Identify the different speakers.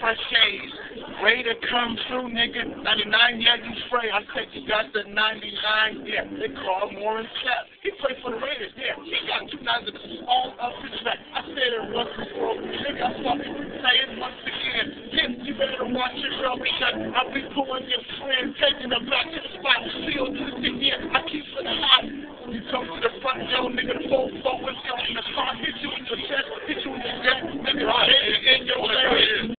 Speaker 1: my shades. Raider come through, nigga. 99, yeah, you spray. I said you got the 99, yeah. They call Warren Sapp. He played for the Raiders, yeah. He got 2 nines all up his back. I said it once before. Nigga, I fucking say it once again. Yes, you better watch your girl because I'll be pulling your friend, taking her back to the spot. Sealed to the thing, yeah. I keep it hot. You come to the front door, nigga, the full focus, yo, in the car, hit you in your chest, hit you in your neck, nigga, I hit you in your leg.